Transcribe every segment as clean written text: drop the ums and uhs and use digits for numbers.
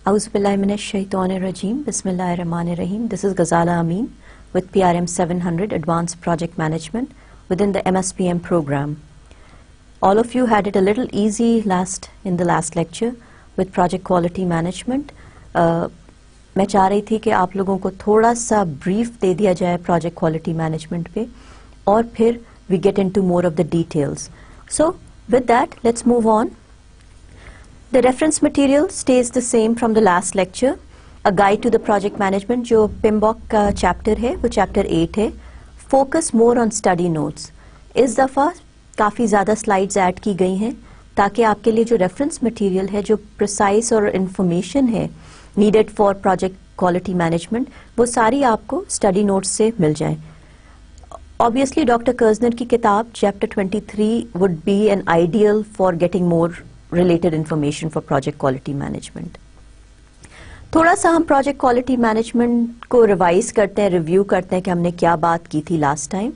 Auzubillahiminash-shaytanir-rajim. Bismillahir-rahmanir-rahim. This is Ghazala Amin with PRM 700 Advanced Project Management within the MSPM program. All of you had it a little easy in the last lecture with Project Quality Management. मैं चाह रही थी कि आप लोगों को थोड़ा सा brief दे दिया जाए Project Quality Management पे और फिर we get into more of the details. So with that, let's move on. The reference material stays the same from the last lecture. A guide to the project management जो PMBOK का chapter है वो chapter 8 है. Focus more on study notes. इस दफ़ा काफ़ी ज़्यादा slides add की गई हैं ताकि आपके लिए जो reference material है जो precise और information है needed for project quality management वो सारी आपको study notes से मिल जाए. Obviously Dr. Kerzner की किताब chapter 23 would be an ideal for getting more related information for project quality management. थोड़ा सा हम project quality management को revise करते हैं, review करते हैं कि हमने क्या बात की थी last time.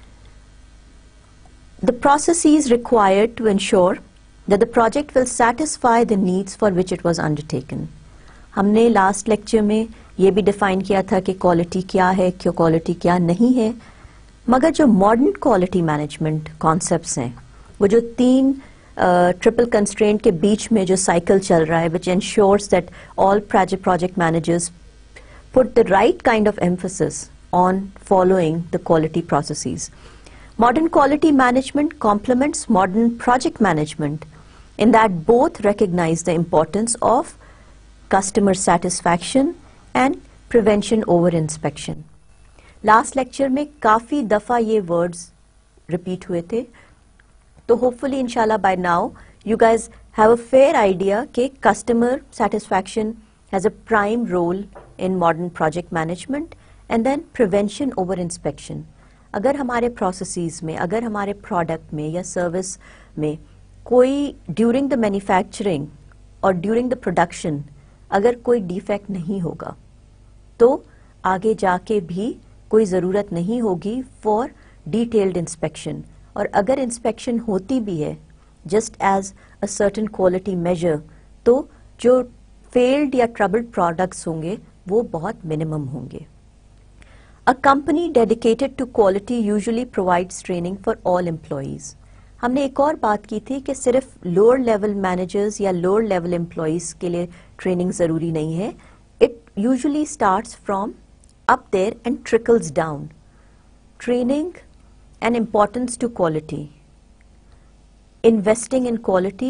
The processes required to ensure that the project will satisfy the needs for which it was undertaken. हमने last lecture में ये भी define किया था कि quality क्या है, क्यों quality क्या नहीं है, मगर जो modern quality management concepts हैं, वो जो तीन triple constraint के बीच में जो cycle चल रहा है, which ensures that all project managers put the right kind of emphasis on following the quality processes. Modern quality management complements modern project management in that both recognize the importance of customer satisfaction and prevention over inspection. Last lecture में काफी दफा ये words repeat हुए थे. तो hopefully inshallah by now you guys have a fair idea कि customer satisfaction has a prime role in modern project management and then prevention over inspection. अगर हमारे processes में, अगर हमारे product में या service में कोई during the manufacturing और during the production अगर कोई defect नहीं होगा तो आगे जाके भी कोई ज़रूरत नहीं होगी for detailed inspection. और अगर इंस्पेक्शन होती भी है just as a certain quality measure तो जो failed या troubled products होंगे वो बहुत minimum होंगे. A company dedicated to quality usually provides training for all employees. हमने एक और बात की थी कि सिर्फ lower level managers या lower level employees के लिए training ज़रूरी नहीं है. It usually starts from up there and trickles down. Training and importance to quality. Investing in quality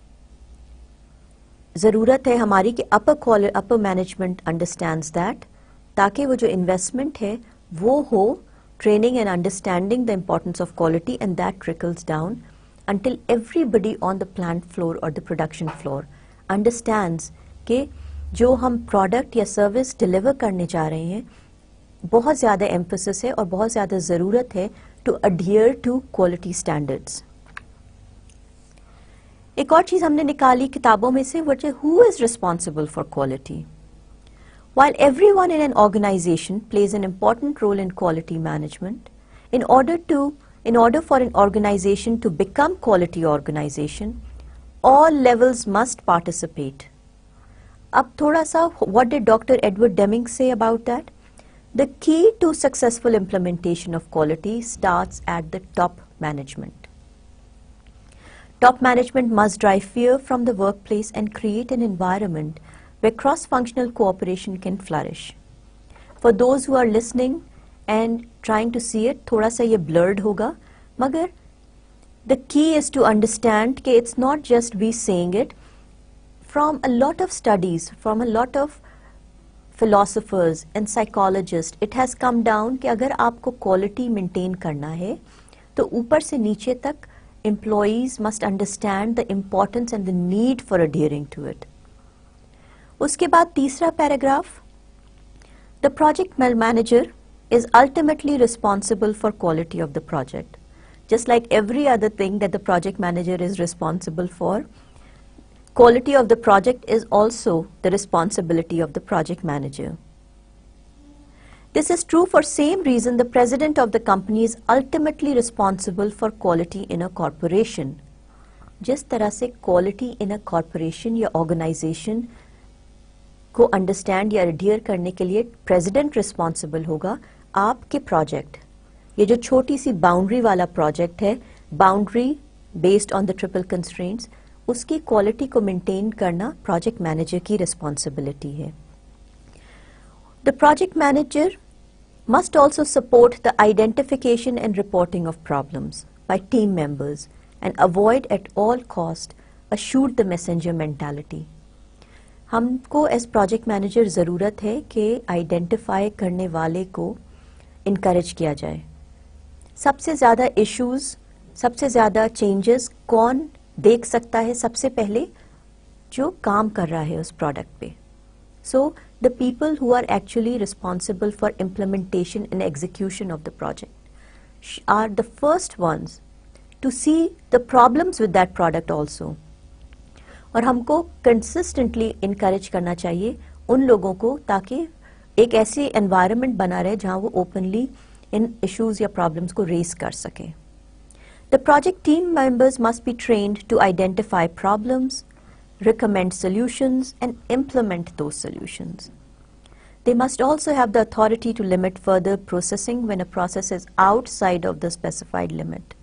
ज़रूरत है हमारी कि upper management understands that ताकि वो जो investment है वो हो training and understanding the importance of quality and that trickles down until everybody on the plant floor or the production floor understands कि जो हम product या service deliver करने जा रहे हैं बहुत ज़्यादा emphasis है और बहुत ज़्यादा ज़रूरत है to adhere to quality standards. एक और चीज़ हमने निकाली किताबों में से वो है who is responsible for quality. While everyone in an organization plays an important role in quality management, in order for an organization to become quality organization, all levels must participate. अब थोड़ा सा what did Dr. Edward Deming say about that? The key to successful implementation of quality starts at the top management. Top management must drive fear from the workplace and create an environment where cross-functional cooperation can flourish. For those who are listening and trying to see it, थोड़ा सा ये blurred होगा, मगर the key is to understand कि it's not just we saying it. From a lot of studies, from a lot of philosophers and psychologists, it has come down कि अगर आपको quality maintain करना है तो ऊपर से नीचे तक employees must understand the importance and the need for adhering to it. उसके बाद तीसरा paragraph, the project manager is ultimately responsible for quality of the project. Just like every other thing that the project manager is responsible for, quality of the project is also the responsibility of the project manager. This is true for same reason the president of the company is ultimately responsible for quality in a corporation. जिस तरह से quality in a corporation या organization को understand या adhere करने के लिए president responsible होगा आपके प्रोजेक्ट, ये जो छोटी सी बाउंड्री वाला प्रोजेक्ट है, boundary based on the triple constraints, उसकी क्वालिटी को मेंटेन करना प्रोजेक्ट मैनेजर की रिस्पॉन्सिबिलिटी है. The project manager must also support the identification and reporting of problems by team members and avoid at all cost a shoot the messenger mentality. हमको as project manager ज़रूरत है कि identify करने वाले को encourage किया जाए. सबसे ज़्यादा इश्यूज, सबसे ज़्यादा चेंजेस कौन देख सकता है? सबसे पहले जो काम कर रहा है उस प्रोडक्ट पे. So the people who are actually responsible for implementation and execution of the project are the first ones to see the problems with that product also. और हमको consistently encourage करना चाहिए उन लोगों को, ताकि एक ऐसी environment बना रहे जहाँ वो openly इन issues या problems को raise कर सके. The project team members must be trained to identify problems, recommend solutions and implement those solutions. They must also have the authority to limit further processing when a process is outside of the specified limit.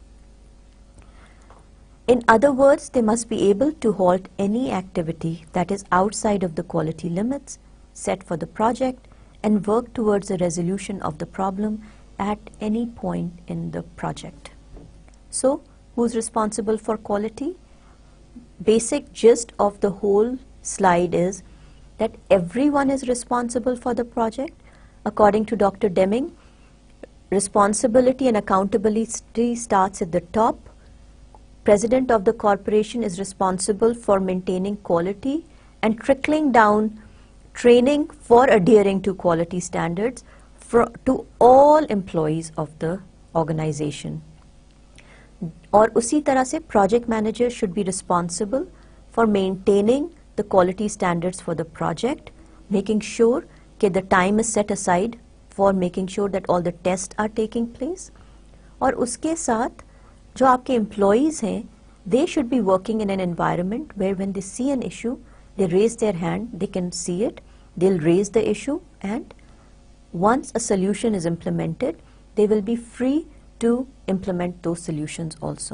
In other words, they must be able to halt any activity that is outside of the quality limits set for the project and work towards the resolution of the problem at any point in the project. So, who's responsible for quality? Basic gist of the whole slide is that everyone is responsible for the project. According to Dr. Deming, responsibility and accountability starts at the top. President of the corporation is responsible for maintaining quality and trickling down training for adhering to quality standards to all employees of the organization. और उसी तरह से project manager should be responsible for maintaining the quality standards for the project, making sure that the time is set aside for making sure that all the tests are taking place. और उसके साथ जो आपके employees हैं, they should be working in an environment where when they see an issue, they raise their hand, they can see it, they'll raise the issue, and once a solution is implemented, they will be free to implement those solutions also.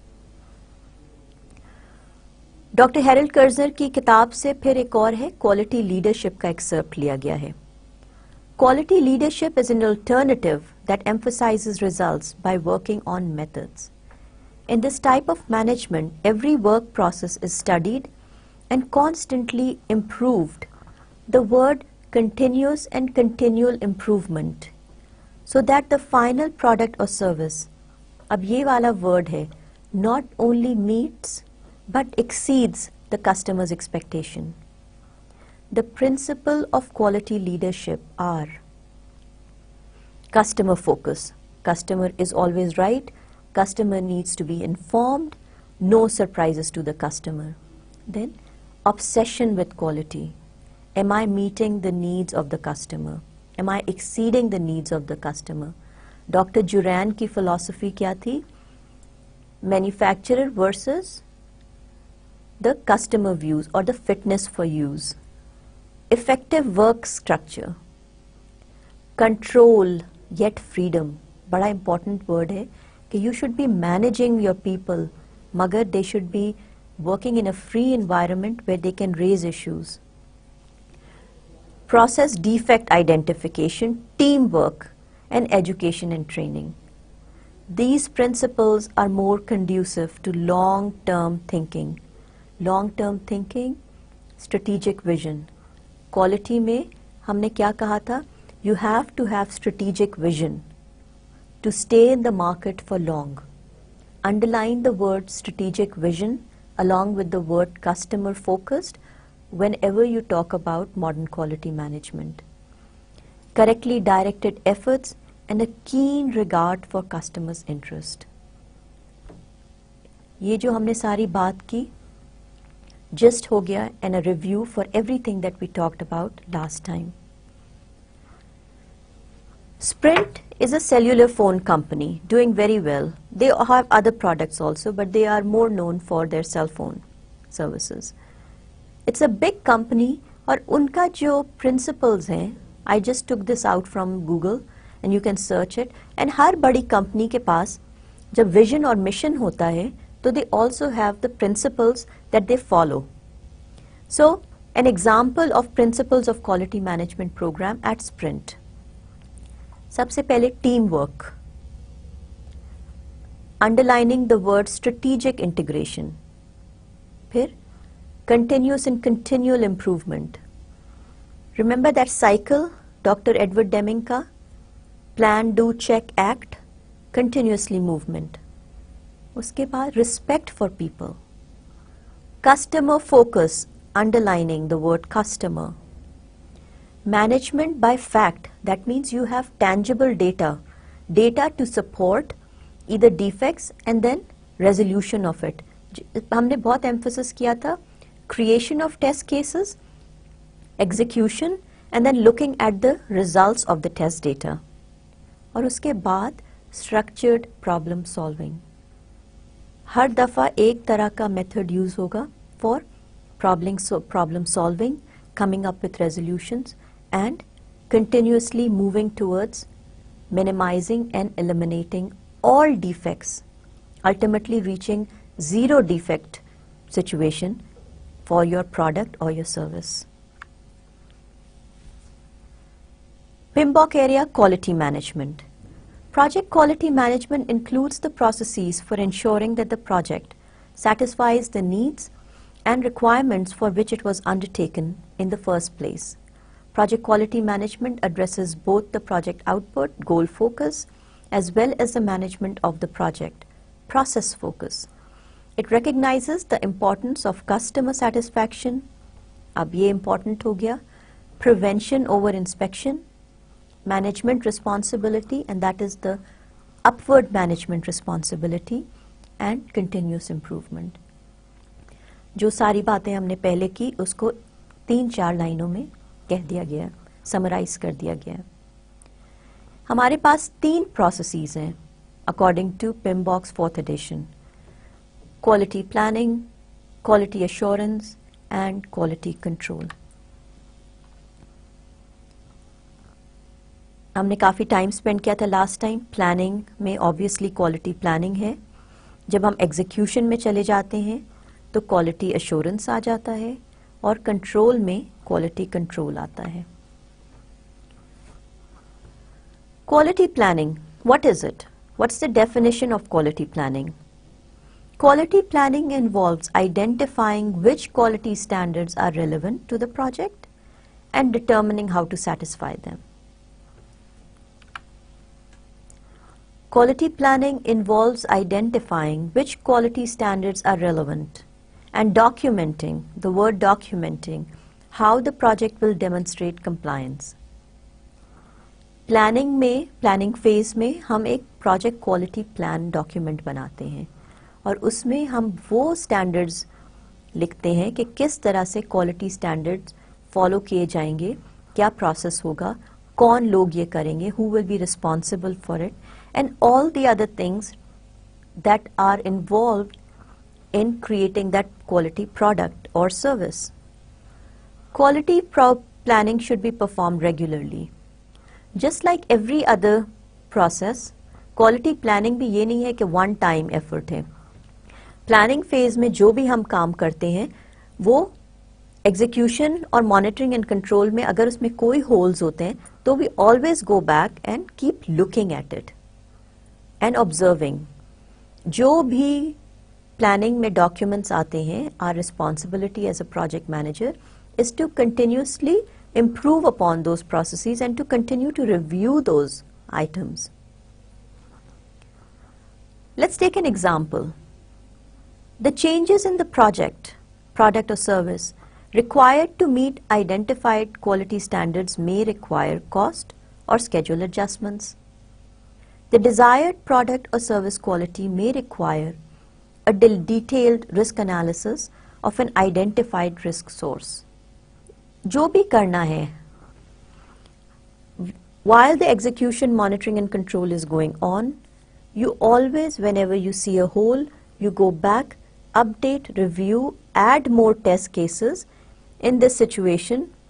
Doctor Harold Kerzner की किताब से फिर एक और है, quality leadership का excerpt लिया गया है. Quality leadership is an alternative that emphasizes results by working on methods. In this type of management, every work process is studied and constantly improved. The word continuous and continual improvement, so that the final product or service, अब ये वाला word है, not only meets but exceeds the customer's expectation. The principle of quality leadership are customer focus. Customer is always right. Customer needs to be informed. No surprises to the customer. Then obsession with quality. Am I meeting the needs of the customer? Am I exceeding the needs of the customer? Dr. Juran की philosophy क्या थी? Manufacturer versus the customer views or the fitness for use. Effective work structure. Control yet freedom. बड़ा important word है कि you should be managing your people, मगर they should be working in a free environment where they can raise issues. Process defect identification, teamwork, and education and training. These principles are more conducive to long-term thinking. Long-term thinking, strategic vision. Quality में हमने क्या कहा था? You have to have strategic vision to stay in the market for long. Underline the word strategic vision along with the word customer focused whenever you talk about modern quality management. Correctly directed efforts and a keen regard for customers' interest. ये जो हमने सारी बात की, just हो गया and a review for everything that we talked about last time. Sprint is a cellular phone company doing very well. They have other products also, but they are more known for their cell phone services. It's a big company और उनका जो principles हैं, I just took this out from Google and you can search it, and हर बड़ी company के पास जब vision और mission होता है तो they also have the principles that they follow. So an example of principles of quality management program at Sprint. सबसे पहले teamwork, underlining the word strategic integration. फिर continuous and continual improvement. Remember that cycle, Dr. Edward Deming का plan, do, check, act, continuously movement. उसके बाद respect for people, customer focus, underlining the word customer. Management by fact, that means you have tangible data to support either defects and then resolution of it. हमने बहुत emphasis किया था creation of test cases, execution, and then looking at the results of the test data. और उसके बाद structured problem solving. हर दफा एक तरह का method use होगा for problem solving, coming up with resolutions, and continuously moving towards minimizing and eliminating all defects, ultimately reaching zero defect situation for your product or your service. PMBOK area quality management. Project quality management includes the processes for ensuring that the project satisfies the needs and requirements for which it was undertaken in the first place. Project quality management addresses both the project output, goal focus, as well as the management of the project, process focus. It recognizes the importance of customer satisfaction, अब ये important हो गया, prevention over inspection, management responsibility, and that is the upward management responsibility, and continuous improvement. जो सारी बातें हमने पहले की उसको 3-4 लाइनों में कह दिया गया, समराइज कर दिया गया. हमारे पास 3 प्रोसेसेस हैं according to PMBOK's 4th edition: quality planning, quality assurance and quality control. हमने काफ़ी टाइम स्पेंड किया था लास्ट टाइम. प्लानिंग में ऑब्वियसली क्वालिटी प्लानिंग है. जब हम एग्जीक्यूशन में चले जाते हैं तो क्वालिटी एश्योरेंस आ जाता है, और कंट्रोल में क्वालिटी कंट्रोल आता है. Quality planning, what is it? What's the definition of quality planning? Quality planning involves identifying which quality standards are relevant to the project and determining how to satisfy them. Quality planning involves identifying which quality standards are relevant and documenting, the word documenting, how the project will demonstrate compliance. Planning phase में हम एक project quality plan document बनाते हैं और उसमें हम वो standards लिखते हैं कि किस तरह से क्वालिटी स्टैंडर्ड्स फॉलो किए जाएंगे, क्या प्रोसेस होगा, कौन लोग ये करेंगे, who will be responsible for it, and all the other things that are involved in creating that quality product or service. Quality planning should be performed regularly. Just like every other process, quality planning भी ये नहीं है कि one time effort है. Planning phase में जो भी हम काम करते हैं वो execution और monitoring and control में अगर उसमें कोई holes होते हैं तो we always go back and keep looking at it and observing. जो भी planning में documents आते हैं, our responsibility as a project manager is to continuously improve upon those processes and to continue to review those items. Let's take an example. The changes in the product or service required to meet identified quality standards may require cost or schedule adjustments. The desired product or service quality may require a detailed risk analysis of an identified risk source. जो भी करना है, while the execution, monitoring and control is going on, you always, whenever you see a hole, you go back, update, review, add more test cases. In this situation,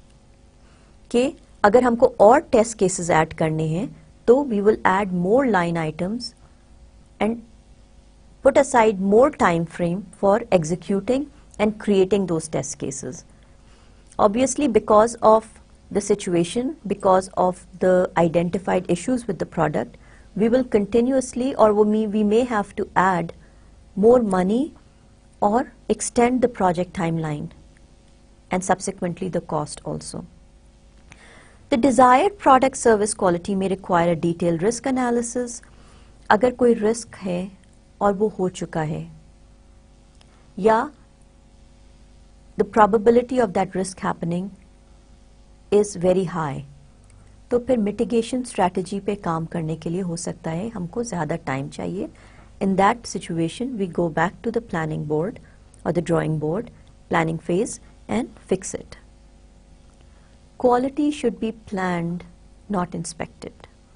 कि अगर हमको और test cases add करने हैं तो we will add more line items and put aside more time frame for executing and creating those test cases. Obviously, because of the situation, because of the identified issues with the product, we will continuously, or we may have to add more money or extend the project timeline and subsequently the cost also. The desired product service quality may require a detailed risk analysis. अगर कोई risk है और वो हो चुका है या the probability of that risk happening is very high, तो फिर mitigation strategy पे काम करने के लिए हो सकता है हमको ज़्यादा टाइम चाहिए. In that situation, we go back to the planning board or the drawing board, planning phase, and fix it. Quality should be planned, not inspected.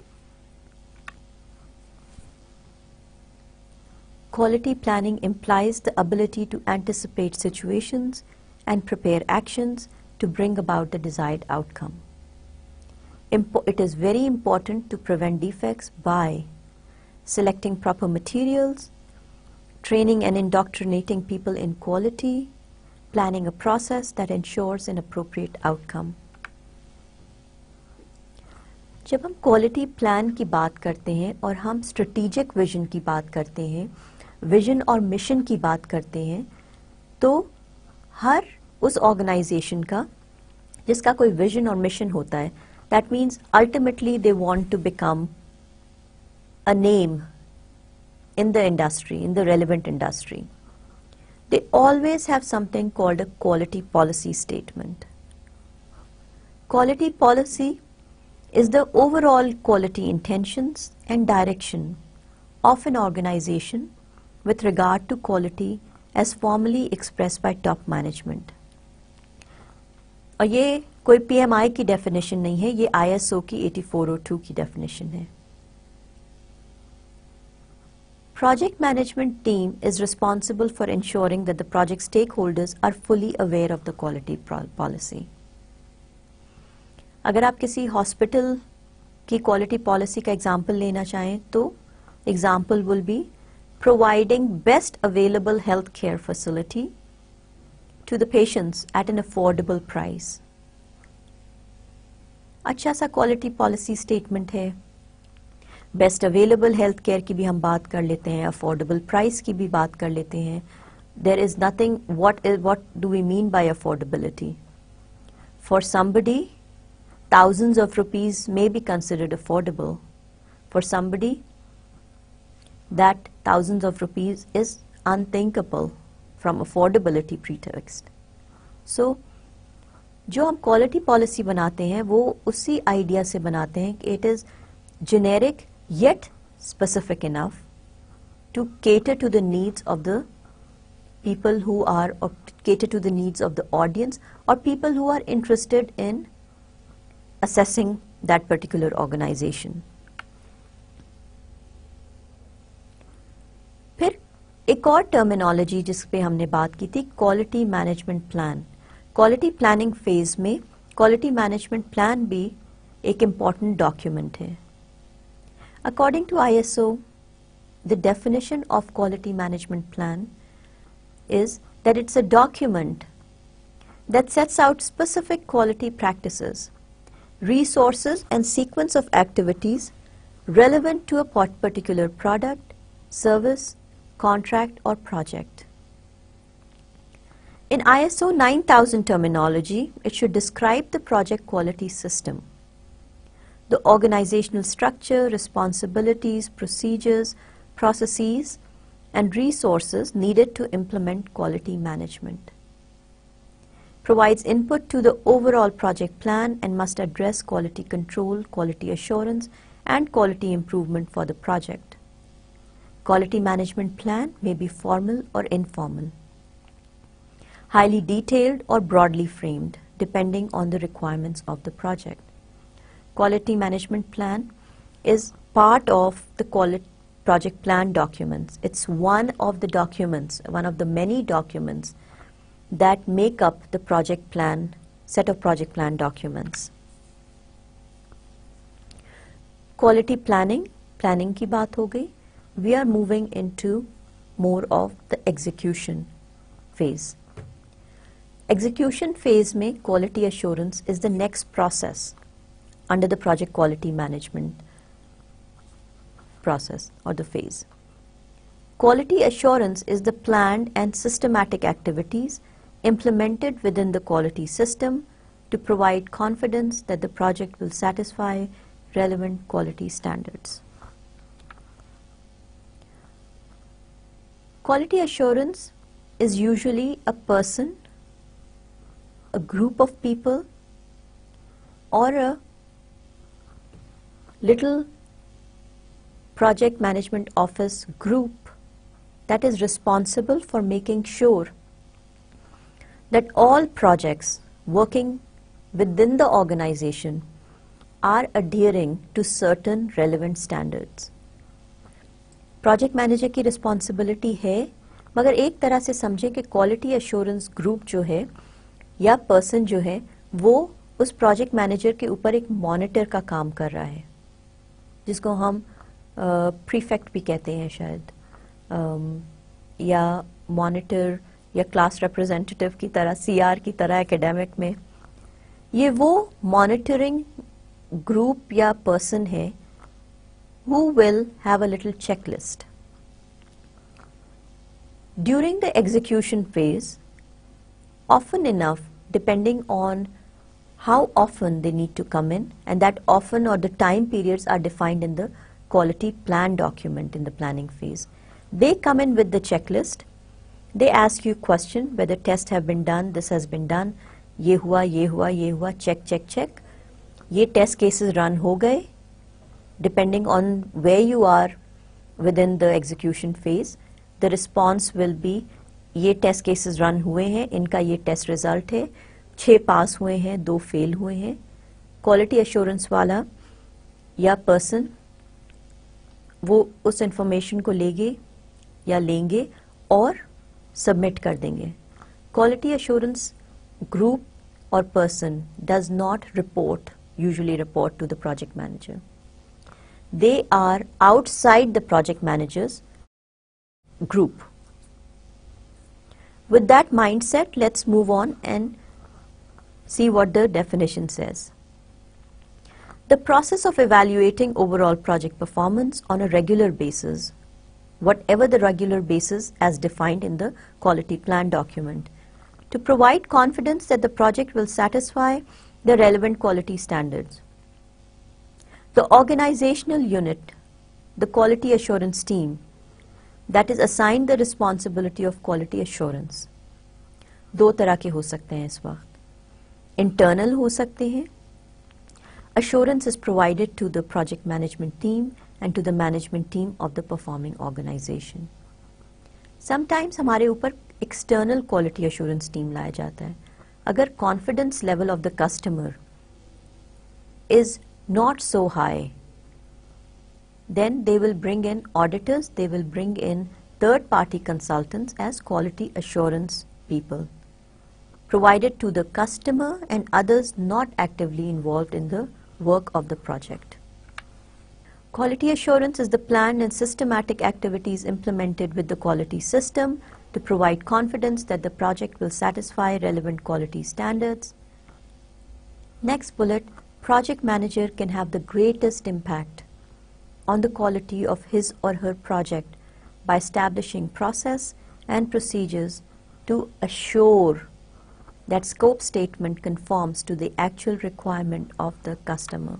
Quality planning implies the ability to anticipate situations and prepare actions to bring about the desired outcome. It is very important to prevent defects by selecting proper materials, training and indoctrinating people in quality, planning a process that ensures an appropriate outcome. जब हम quality plan की बात करते हैं और हम strategic vision की बात करते हैं, विजन और मिशन की बात करते हैं, तो हर उस ऑर्गेनाइजेशन का जिसका कोई विजन और मिशन होता है, that means ultimately they want to become a name in the industry, in the relevant industry. They always have something called a quality policy statement. Quality policy is the overall quality intentions and direction of an organization with regard to quality as formally expressed by top management. और ये कोई PMI की definition नहीं है, ये ISO की 8402 की definition है. Project management team is responsible for ensuring that the project stakeholders are fully aware of the quality policy. अगर आप किसी हॉस्पिटल की क्वालिटी पॉलिसी का एग्जाम्पल लेना चाहें तो example will be providing best available health care facility to the patients at an affordable price. अच्छा सा क्वालिटी पॉलिसी स्टेटमेंट है. बेस्ट अवेलेबल हेल्थ केयर की भी हम बात कर लेते हैं, अफोर्डेबल प्राइस की भी बात कर लेते हैं. There is nothing, what do we mean by affordability? For somebody, thousands of rupees may be considered affordable. For somebody, that thousands of rupees is unthinkable from affordability pretext. So, जो हम quality policy बनाते हैं वो उसी idea से बनाते हैं कि it is generic yet specific enough to cater to the needs of the people who are, or cater to the needs of the audience or people who are interested in assessing that particular organization. फिर एक और terminology जिस पे हमने बात की थी, quality management plan. Quality planning phase में क्वालिटी मैनेजमेंट प्लान भी एक इम्पॉर्टेंट डॉक्यूमेंट है. According to ISO, the definition of quality management plan is that it's a document that sets out specific quality practices, resources and sequence of activities relevant to a particular product, service, contract or project. In ISO 9000 terminology, it should describe the project quality system, the organizational structure, responsibilities, procedures, processes, and resources needed to implement quality management. Provides input to the overall project plan and must address quality control, quality assurance, and quality improvement for the project. Quality management plan may be formal or informal, highly detailed or broadly framed, depending on the requirements of the project. Quality management plan is part of the project plan documents. It's one of the documents, one of the many documents that make up the project plan, set of project plan documents. Quality planning की बात हो गई. We are moving into more of the execution phase. Execution phase में quality assurance is the next process under the project quality management process or the phase. Quality assurance is the planned and systematic activities implemented within the quality system to provide confidence that the project will satisfy relevant quality standards. Quality assurance is usually a person, a group of people, or a little project management office group that is responsible for making sure that all projects working within the organization are adhering to certain relevant standards. Project manager की responsibility है, मगर एक तरह से समझें कि quality assurance group जो है या पर्सन जो है वो उस प्रोजेक्ट मैनेजर के ऊपर एक मॉनिटर का काम कर रहा है, जिसको हम प्रीफेक्ट भी कहते हैं शायद, या मॉनिटर या क्लास रिप्रेजेंटेटिव की तरह, सीआर की तरह एकेडमिक में. ये वो मॉनिटरिंग ग्रुप या पर्सन है who will have a little checklist. During the execution phase, often enough, depending on how often they need to come in, and that often or the time periods are defined in the quality plan document in the planning phase. They come in with the checklist. They ask you question whether tests have been done, this has been done, ये हुआ, ये हुआ, ये हुआ, check, check, check. ये test cases run हो गए. Depending on where you are within the execution phase, the response will be ये test cases run हुए हैं, इनका ये test result है, 6 पास हुए हैं, 2 फेल हुए हैं. क्वालिटी एश्योरेंस वाला या पर्सन वो उस इंफॉर्मेशन को लेंगे या लेंगे और सबमिट कर देंगे. क्वालिटी एश्योरेंस ग्रुप और person does not usually report to the project manager. They are outside the project manager's group. With that mindset, let's move on and see what the definition says. The process of evaluating overall project performance on a regular basis, whatever the regular basis as defined in the quality plan document, to provide confidence that the project will satisfy the relevant quality standards. The organizational unit, the quality assurance team, that is assigned the responsibility of quality assurance. 2 तरह के हो सकते हैं इस वक्त. Internal हो सकते हैं. Assurance is provided to the project management team and to the management team of the performing organization. Sometimes हमारे ऊपर external quality assurance team लाया जाता है. अगर confidence level of the customer is not so high, then they will bring in auditors, they will bring in third-party consultants as quality assurance people, provided to the customer and others not actively involved in the work of the project. Quality assurance is the planned and systematic activities implemented with the quality system to provide confidence that the project will satisfy relevant quality standards. Next bullet, project manager can have the greatest impact on the quality of his or her project by establishing process and procedures to assure that scope statement conforms to the actual requirement of the customer.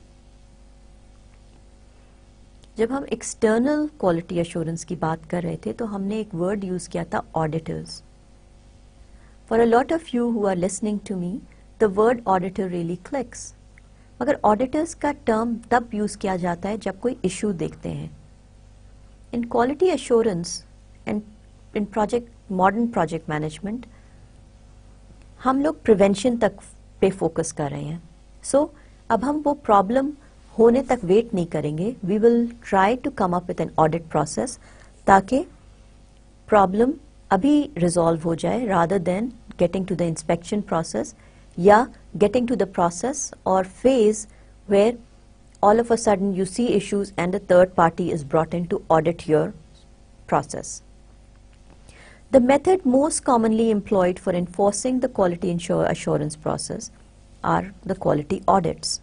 जब हम external quality assurance की बात कर रहे थे तो हमने एक word use किया था auditors. For a lot of you who are listening to me, the word auditor really clicks. मगर ऑडिटर्स का टर्म तब यूज़ किया जाता है जब कोई इशू देखते हैं. In quality assurance and in modern project management हम लोग प्रिवेंशन तक पे फोकस कर रहे हैं. सो अब हम वो प्रॉब्लम होने तक वेट नहीं करेंगे. We will try to come up with an audit process ताकि प्रॉब्लम अभी रिजॉल्व हो जाए, rather than getting to the inspection process या getting to the process or phase where all of a sudden you see issues and a third party is brought in to audit your process. The method most commonly employed for enforcing the quality assurance process are the quality audits.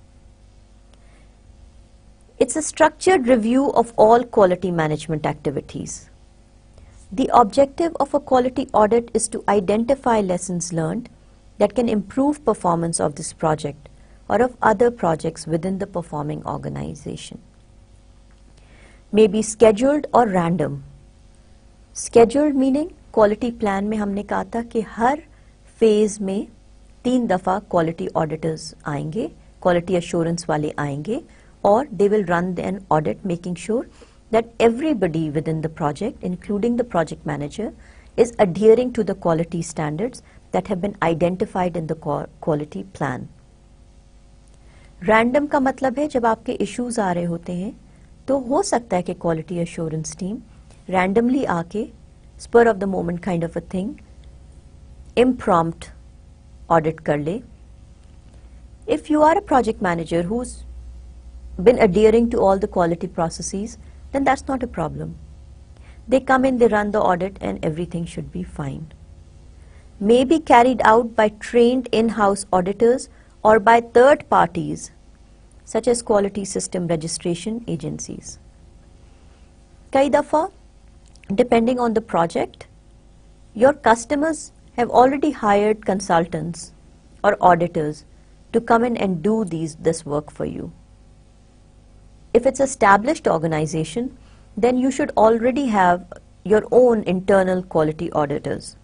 It's a structured review of all quality management activities. The objective of a quality audit is to identify lessons learned that can improve performance of this project or of other projects within the performing organization. May be scheduled or random. Scheduled meaning quality plan में हमने कहा था कि हर phase में 3 दफा quality auditors आएंगे, quality assurance वाले आएंगे और they will run an audit making sure that everybody within the project, including the project manager, is adhering to the quality standards that have been identified in the quality plan. Random का मतलब है जब आपके issues आ रहे होते हैं तो हो सकता है कि quality assurance team randomly आके spur of the moment kind of a thing impromptu audit कर ले. If you are a project manager who's been adhering to all the quality processes, then that's not a problem. They come in, they run the audit and everything should be fine. May be carried out by trained in-house auditors or by third parties such as quality system registration agencies. कई दफा depending on the project, your customers have already hired consultants or auditors to come in and do this work for you. If it's established organization, then you should already have your own internal quality auditors.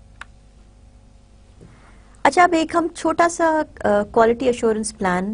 अच्छा, अब एक हम छोटा सा quality assurance plan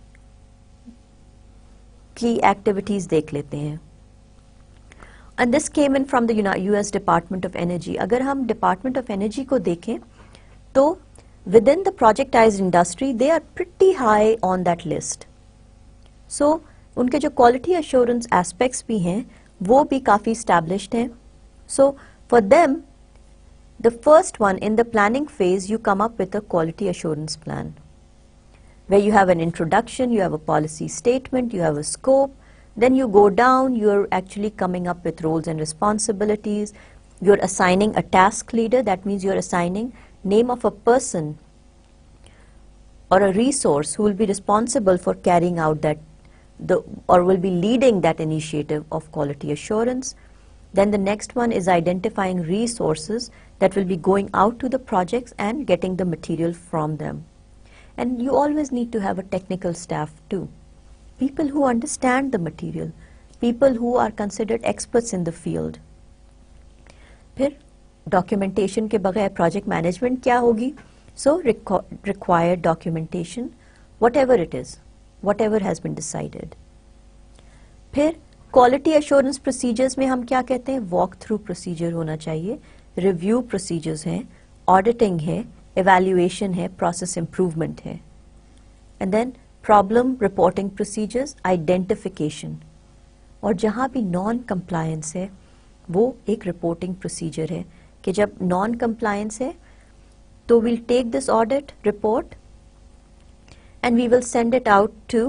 की activities देख लेते हैं. And this came in from the US Department of Energy. अगर हम Department of Energy को देखें तो within the projectized industry they are pretty high on that list. So उनके जो quality assurance aspects भी हैं वो भी काफ़ी established हैं. So for them the first one in the planning phase you come up with a quality assurance plan where you have an introduction, you have a policy statement, you have a scope. Then you go down, you're actually coming up with roles and responsibilities. You're assigning a task leader. That means you're assigning name of a person or a resource who will be responsible for carrying out that or will be leading that initiative of quality assurance. Then the next one is identifying resources that will be going out to the projects and getting the material from them. And you always need to have a technical staff too. People who understand the material, people who are considered experts in the field. फिर documentation के बगैर project management क्या होगी? So required documentation, whatever it is, whatever has been decided. फिर quality assurance procedures में हम क्या कहते हैं? Walk through procedure होना चाहिए, review procedures हैं, auditing है, evaluation है, process improvement है. And then problem reporting procedures, identification, और जहाँ भी नॉन कंप्लायंस है वो एक रिपोर्टिंग प्रोसीजर है कि जब नॉन कंप्लायंस है तो we'll take this audit report and we will send it out to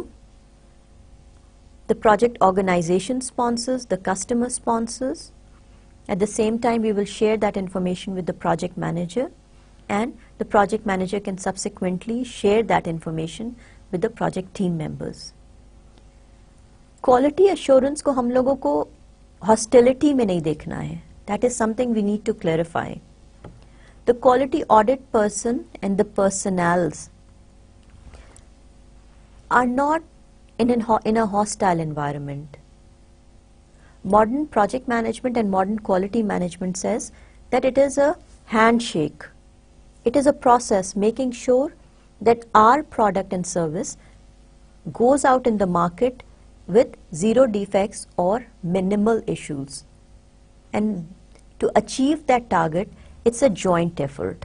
the project organization sponsors, the customer sponsors. At the same time we will share that information with the project manager and the project manager can subsequently share that information with the project team members. Quality assurance को हम लोगों को hostility में नहीं देखना है. That is something we need to clarify. The quality audit person and the personnels are not in a hostile environment. Modern project management and modern quality management says that it is a handshake. It is a process making sure that our product and service goes out in the market with zero defects or minimal issues. And to achieve that target, it's a joint effort.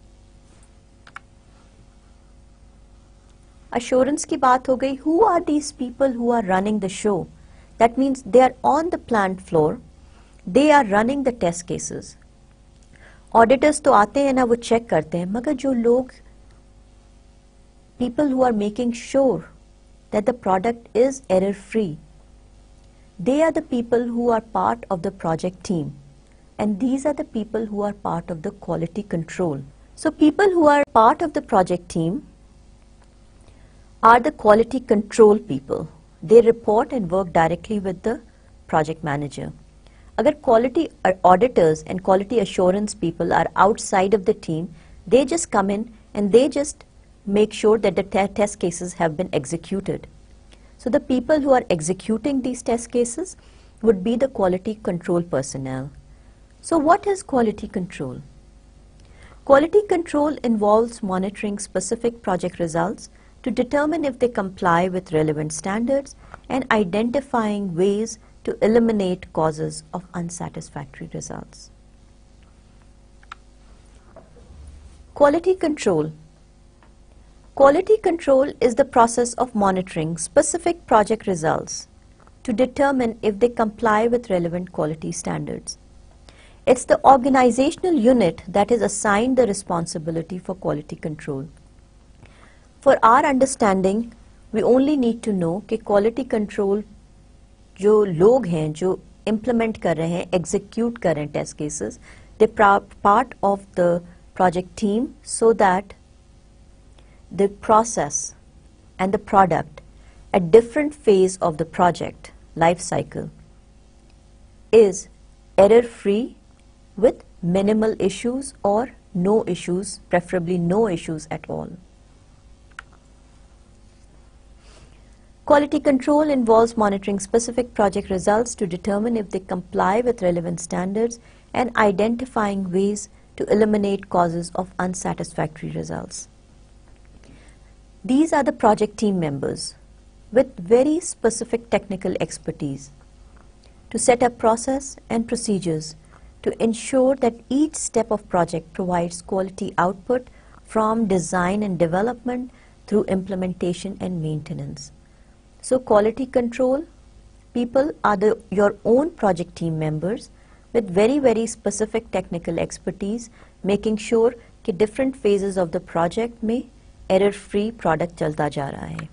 Assurance की बात हो गई. Who are these people who are running the show? That means they are on the plant floor. They are running the test cases. Auditors तो आते हैं ना, वो check करते हैं, मगर जो लोग people who are making sure that the product is error-free. They are the people who are part of the project team, and these are the people who are part of the quality control. So people who are part of the project team are the quality control people. They report and work directly with the project manager. Agar quality auditors and quality assurance people are outside of the team, they just come in and they just make sure that the test cases have been executed. So the people who are executing these test cases would be the quality control personnel. So what is quality control? Quality control involves monitoring specific project results to determine if they comply with relevant standards and identifying ways to eliminate causes of unsatisfactory results. Quality control. Quality control is the process of monitoring specific project results to determine if they comply with relevant quality standards. It's the organizational unit that is assigned the responsibility for quality control. For our understanding, we only need to know कि quality control जो लोग हैं जो implement कर रहे हैं, execute कर रहे हैं test cases, they part of the project team so that the process and the product at different phase of the project life cycle is error-free with minimal issues or no issues, preferably no issues at all. Quality control involves monitoring specific project results to determine if they comply with relevant standards and identifying ways to eliminate causes of unsatisfactory results. These are the project team members with very specific technical expertise to set up process and procedures to ensure that each step of project provides quality output from design and development through implementation and maintenance. So quality control people are your own project team members with very specific technical expertise, making sure कि different phases of the project में error-free product चलता जा रहा है.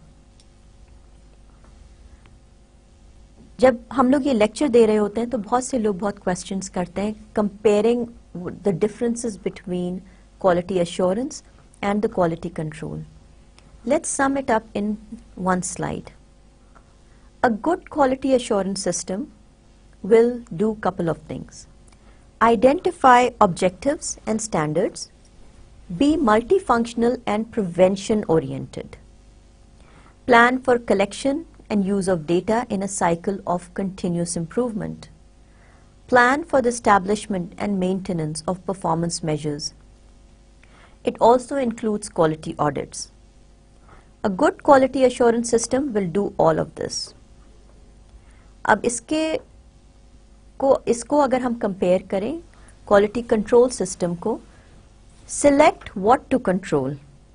जब हम लोग ये लेक्चर दे रहे होते हैं तो बहुत से लोग बहुत क्वेश्चंस करते हैं comparing the differences between quality assurance and the quality control. Let's sum it up in one slide. A good quality assurance system will do a couple of things. Identify objectives and standards, be multifunctional and prevention oriented, plan for collection and use of data in a cycle of continuous improvement, plan for the establishment and maintenance of performance measures. It also includes quality audits. A good quality assurance system will do all of this. अब इसको अगर हम compare करें quality control system को, select what to control,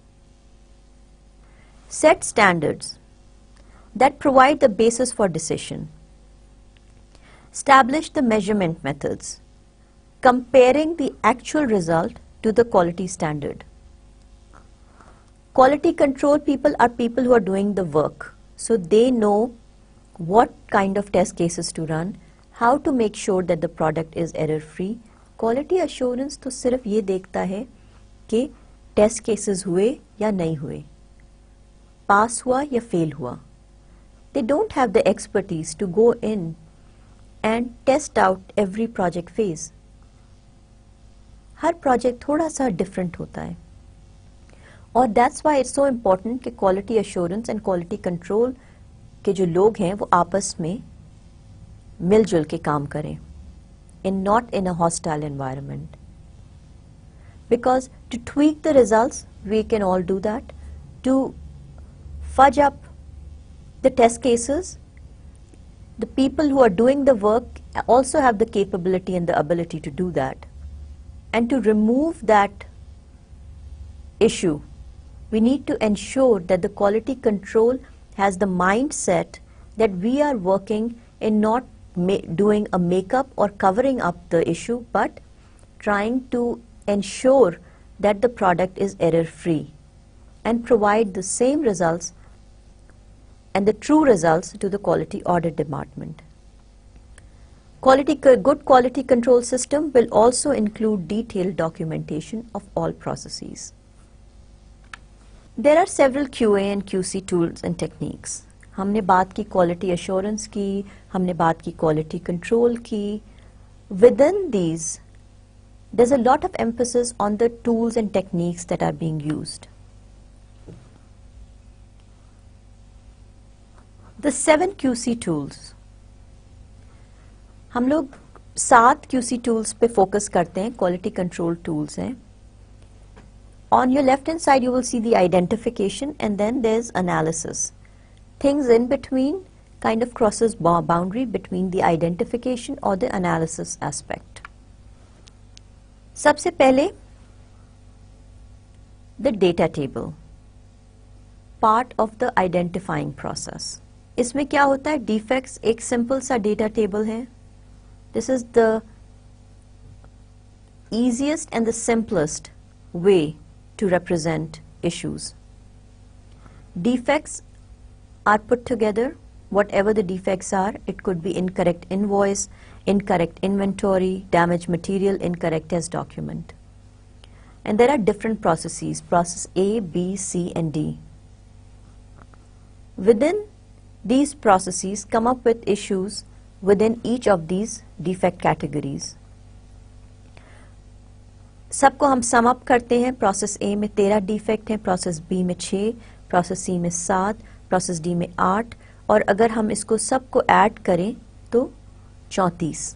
set standards that provide the basis for decision, establish the measurement methods, comparing the actual result to the quality standard. Quality control people are people who are doing the work, so they know what kind of test cases to run, how to make sure that the product is error-free. Quality assurance तो सिर्फ ये देखता है कि test cases हुए या नहीं हुए, पास हुआ या फेल हुआ. They don't have the expertise to go in and test out every project phase. हर प्रोजेक्ट थोड़ा सा डिफरेंट होता है और that's why it's so important कि quality assurance and quality control के जो लोग हैं वो आपस में मिलजुल के काम करें, not in a hostile environment. Because to tweak the results, we can all do that. To fudge up the test cases, the people who are doing the work also have the capability and the ability to do that. And to remove that issue, we need to ensure that the quality control has the mindset that we are working in not doing a makeup or covering up the issue, but trying to ensure that the product is error-free and provide the same results and the true results to the quality audit department. Good quality control system will also include detailed documentation of all processes. There are several QA and QC tools and techniques. हमने बात की quality assurance की, हमने बात की quality control की. Within these, there's a lot of emphasis on the tools and techniques that are being used. The 7 QC tools. हम लोग 7 QC tools पे focus करते हैं, quality control tools हैं. On your left hand side you will see the identification and then there's analysis. Things in between kind of crosses boundary between the identification or the analysis aspect. सबसे पहले the data table, part of the identifying process. इसमें क्या होता है, defects एक simple सा data table है. This is the easiest and the simplest way to represent issues. Defects are put together, whatever the defects are. It could be incorrect invoice, incorrect inventory, damaged material, incorrect test document. And there are different processes, process A, B, C and D. Within these processes, come up with issues within each of these defect categories. सबको हम sum up करते हैं. Process A में 13 defect हैं, process B में 6, process C में 7, process D में 8 और अगर हम इसको सबको ऐड करें तो 34.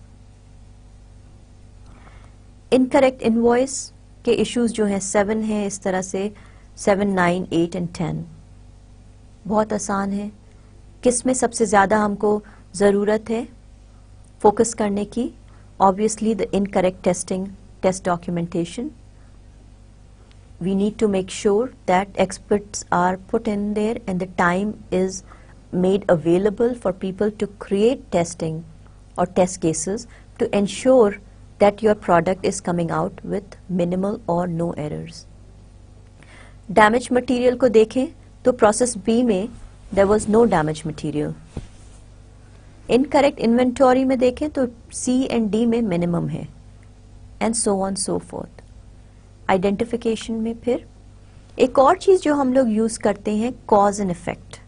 इनकरेक्ट इनवॉइस के इश्यूज जो हैं 7 हैं, इस तरह से 7, 9, 8 and 10. बहुत आसान है. किस में सबसे ज़्यादा हमको ज़रूरत है फोकस करने की? Obviously the incorrect testing, test documentation. We need to make sure that experts are put in there and the time is made available for people to create testing or test cases to ensure that your product is coming out with minimal or no errors. Damaged material को देखें तो process B में there was no damaged material. Incorrect inventory में देखें तो C and D में minimum है and so on so forth. Identification में फिर एक और चीज जो हम लोग यूज करते हैं, cause and effect.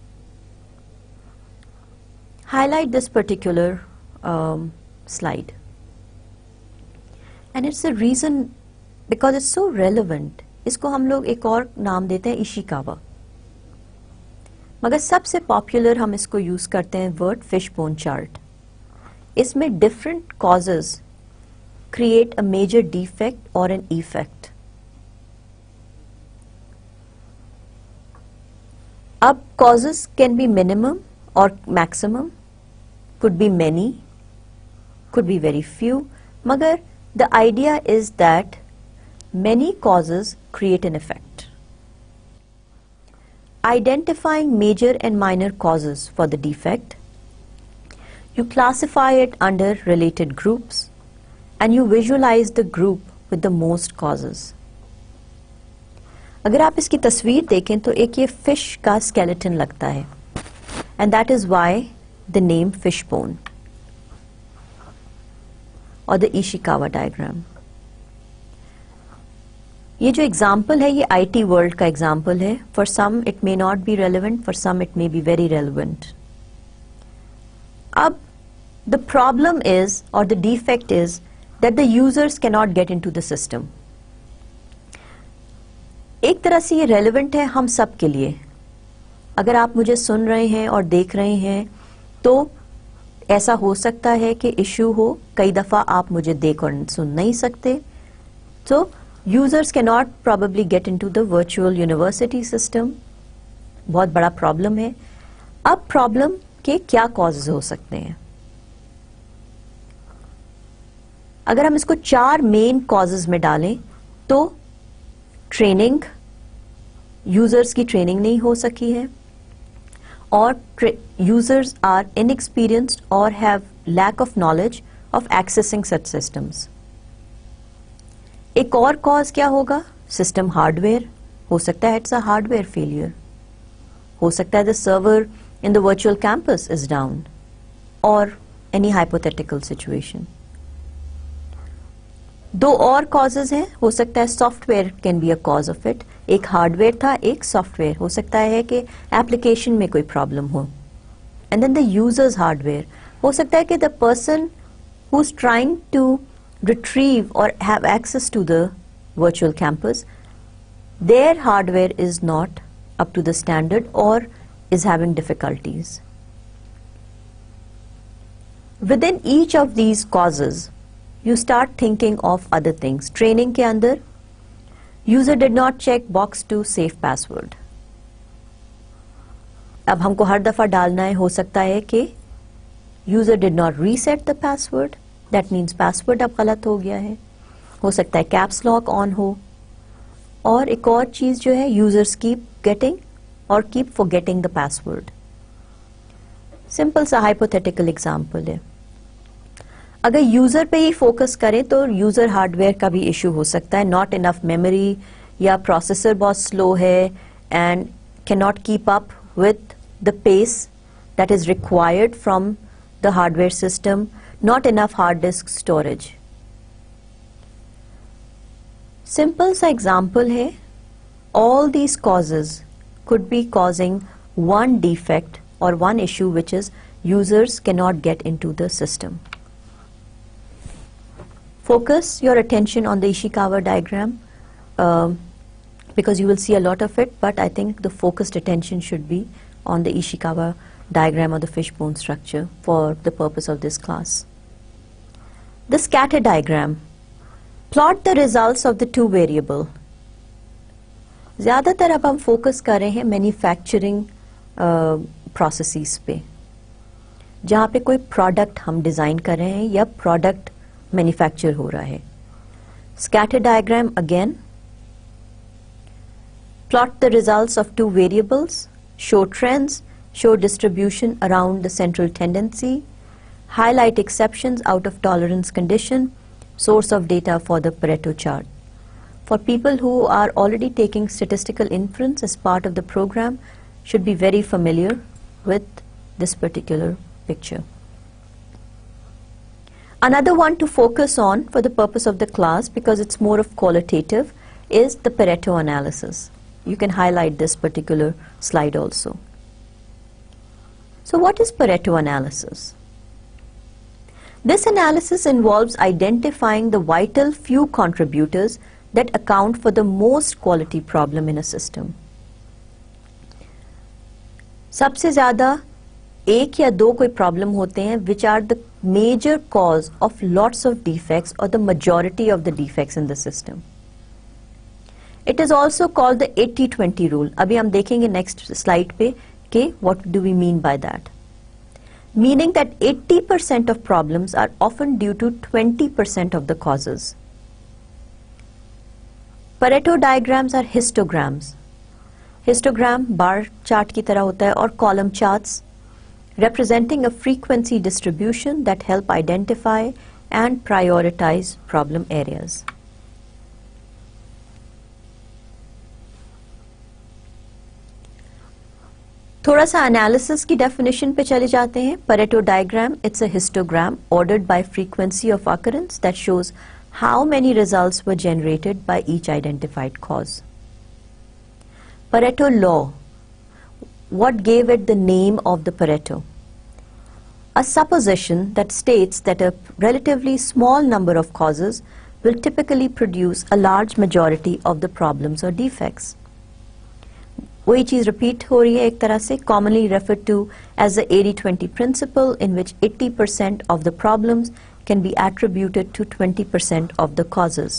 Highlight this particular slide. And it's a reason because it's so relevant. इसको हम लोग एक और नाम देते हैं इशिकावा. मगर सबसे पॉपुलर हम इसको यूज करते हैं वर्ड फिशबोन चार्ट. इसमें different causes create a major defect or an effect. अब causes can be minimum or maximum, could be many, could be very few, मगर the idea is that many causes create an effect. Identifying major and minor causes for the defect, you classify it under related groups and you visualize the group with the most causes. अगर आप इसकी तस्वीर देखें तो एक ये fish का skeleton लगता है and that is why the name fishbone or the Ishikawa diagram. ये जो एग्जाम्पल है ये IT वर्ल्ड का एग्जाम्पल है. For some it may not be relevant, for some it may be very relevant. अब the problem is or the defect is that the users cannot get into the system. एक तरह से ये relevant है हम सब के लिए. अगर आप मुझे सुन रहे हैं और देख रहे हैं तो ऐसा हो सकता है कि इश्यू हो, कई दफा आप मुझे देख और सुन नहीं सकते. So users cannot probably get into the virtual university system. बहुत बड़ा प्रॉब्लम है. अब प्रॉब्लम के क्या कॉजेज हो सकते हैं? अगर हम इसको 4 मेन कॉजेज में डालें तो ट्रेनिंग, यूजर्स की ट्रेनिंग नहीं हो सकी है और यूजर्स आर इनएक्सपीरियंस्ड और have lack of knowledge of accessing such systems. एक और कॉज क्या होगा? सिस्टम हार्डवेयर हो सकता है, इट्स अ हार्डवेयर फेलियर. हो सकता है the server in the virtual campus is down, or any hypothetical situation. दो और causes हैं, हो सकता है software can be a cause of it. एक hardware था, एक software. हो सकता है कि application में कोई problem हो. And then the user's hardware. हो सकता है कि the person who's trying to retrieve or have access to the virtual campus, their hardware is not up to the standard or is having difficulties. Within each of these causes, you start thinking of other things. Training के अंदर, user did not check box to save password. अब हमको हर दफा डालना है, हो सकता है कि user did not reset the password. That means password अब गलत हो गया है. हो सकता है caps lock on हो. और एक और चीज जो है, users keep getting or keep forgetting the password. Simple सा hypothetical example है. अगर यूजर पे ही फोकस करें तो यूजर हार्डवेयर का भी इशू हो सकता है. नॉट इनफ मेमोरी या प्रोसेसर बहुत स्लो है and can not keep up with the pace that is required from the hardware system. Not enough hard disk storage. Simple सा एग्जाम्पल है. All these causes could be causing one defect or one issue, which is users cannot get into the system. Focus your attention on the Ishikawa diagram because you will see a lot of it, but I think the focused attention should be on the Ishikawa diagram or the fishbone structure for the purpose of this class. The scatter diagram. Plot the results of the two variable. ज़्यादातर अब हम focus कर रहे हैं manufacturing processes पे, जहाँ पे कोई प्रोडक्ट हम डिज़ाइन कर रहे हैं या प्रोडक्ट मैन्युफैक्चर हो रहा है. Scatter diagram again. Plot the results of two variables, show trends, show distribution around the central tendency, highlight exceptions out of tolerance condition, source of data for the Pareto chart. For people who are already taking statistical inference as part of the program, should be very familiar with this particular picture. Another one to focus on for the purpose of the class, because it's more of qualitative, is the Pareto analysis. You can highlight this particular slide also. So what is Pareto analysis? This analysis involves identifying the vital few contributors that account for the most quality problem in a system. सबसे ज़्यादा एक या दो कोई problem होते हैं which are the major cause of lots of defects or the majority of the defects in the system. It is also called the 80-20 rule. अभी हम देखेंगे next slide पे कि what do we mean by that. Meaning that 80% of problems are often due to 20% of the causes. Pareto diagrams are histograms. Histogram bar chart की तरह होता है और column charts representing a frequency distribution that help identify and prioritize problem areas. थोड़ा सा analysis की definition पे चले जाते हैं. Pareto diagram, it's a histogram ordered by frequency of occurrence that shows how many results were generated by each identified cause. Pareto law. What gave it the name of the Pareto? A supposition that states that a relatively small number of causes will typically produce a large majority of the problems or defects. वही चीज repeat हो रही है एक तरह से, commonly referred to as the 80-20 principle, in which 80% of the problems can be attributed to 20% of the causes.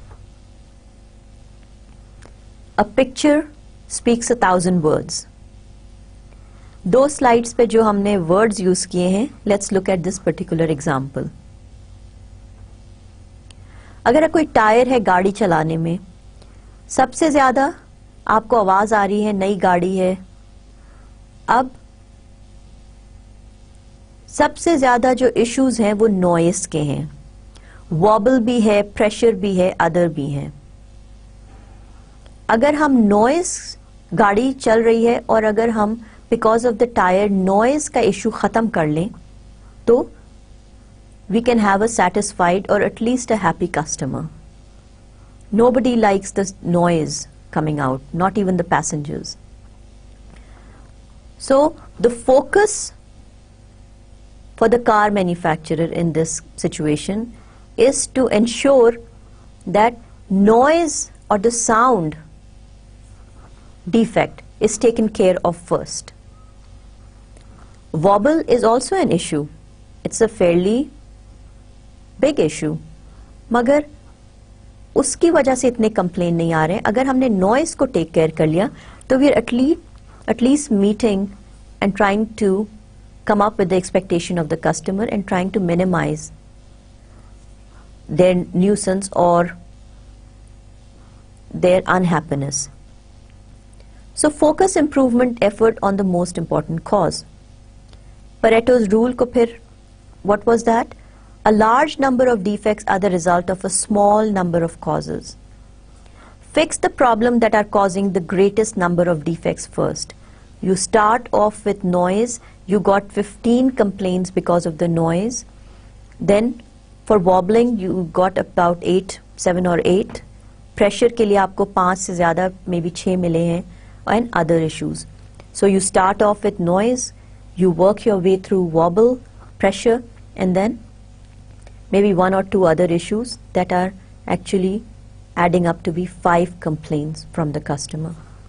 A picture speaks 1,000 words. दो slides पे जो हमने words use किए हैं, let's look at this particular example. अगर कोई tyre है गाड़ी चलाने में, सबसे ज्यादा आपको आवाज आ रही है, नई गाड़ी है. अब सबसे ज्यादा जो इश्यूज हैं वो नॉइस के हैं. वॉबल भी है, प्रेशर भी है, अदर भी हैं. अगर हम नॉइस गाड़ी चल रही है और अगर हम because of the tyre noise का इशू खत्म कर लें तो we can have a satisfied or at least a happy customer. Nobody likes the noise coming out, not even the passengers. So the focus for the car manufacturer in this situation is to ensure that noise or the sound defect is taken care of first. Wobble is also an issue. It's a fairly big issue. मगर उसकी वजह से इतने complain नहीं आ रहे हैं. अगर हमने नॉइज को टेक केयर कर लिया तो we are at least meeting and trying to come up with the expectation of the customer and trying to minimize their nuisance or their unhappiness. So focus improvement effort on the most important cause. Pareto's rule ko phir, what was that? A large number of defects are the result of a small number of causes. Fix the problem that are causing the greatest number of defects first. You start off with noise. You got 15 complaints because of the noise. Then for wobbling, you got about 7 or 8. Pressure के लिए आपको 5 से ज़्यादा, maybe 6 मिले हैं, and other issues. So you start off with noise. You work your way through wobble, pressure, and then maybe 1 or 2 other issues that are actually adding up to be 5 complaints from the customer.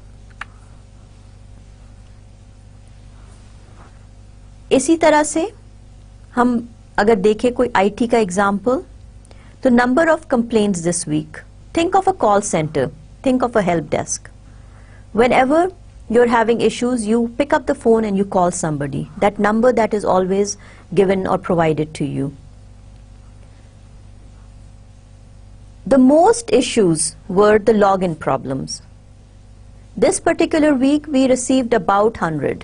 इसी तरह से हम अगर देखें कोई IT का example, तो number of complaints this week. Think of a call center. Think of a help desk. Whenever you're having issues, you pick up the phone and you call somebody. That number that is always given or provided to you. The most issues were the login problems. This particular week we received about 100.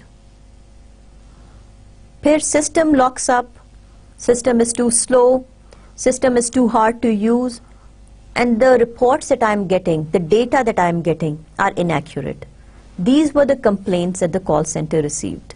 फिर system locks up, system is too slow, system is too hard to use, and the reports that I'm getting, the data that I'm getting are inaccurate. These were the complaints that the call center received.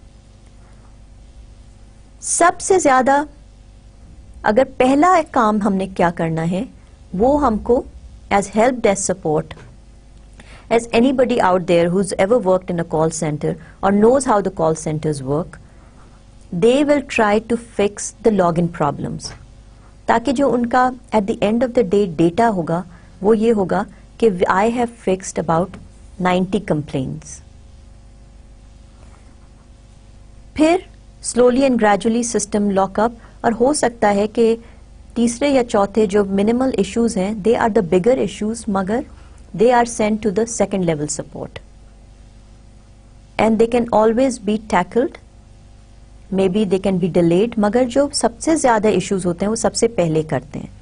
सबसे ज़्यादा अगर पहला काम हमने क्या करना है, वो हमको as help desk support, as anybody out there who's ever worked in a call center or knows how the call centers work, they will try to fix the login problems. ताकि जो उनका at the end of the day data होगा, वो ये होगा कि I have fixed about 90 complaints. फिर slowly and gradually system lock up, और हो सकता है कि तीसरे या चौथे जो minimal issues हैं, they are the bigger issues, मगर they are sent to the second level support. And they can always be tackled. Maybe they can be delayed, मगर जो सबसे ज़्यादा issues होते हैं वो सबसे पहले करते हैं.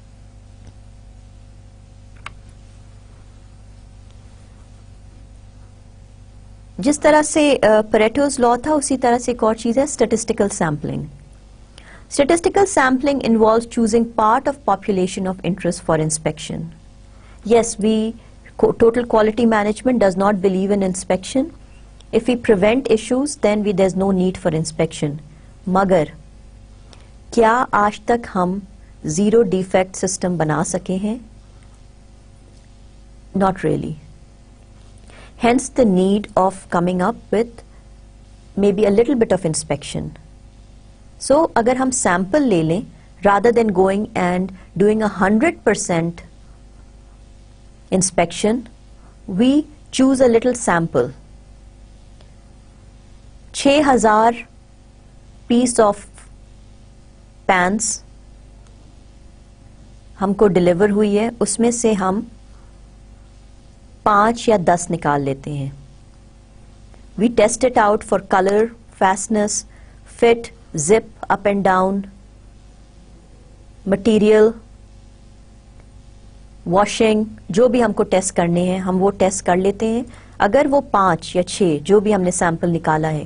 जिस तरह से Pareto's law था, उसी तरह से एक और चीज़ है statistical sampling. Statistical sampling involves choosing part of population of interest for inspection. Yes, total quality management does not believe in inspection. If we prevent issues, then there's no need for inspection. मगर क्या आज तक हम zero defect system बना सके हैं? Not really. Hence the need of coming up with maybe a little bit of inspection. So अगर हम sample ले लें, rather than going and doing 100% inspection, we choose a little sample. 6,000 piece of pans हमको deliver हुई है, उसमें से हम 5 या 10 निकाल लेते हैं. We test it out for color, fastness, fit, zip, up and down, material, washing, जो भी हमको टेस्ट करने हैं हम वो टेस्ट कर लेते हैं. अगर वो 5 या 6 जो भी हमने सैंपल निकाला है,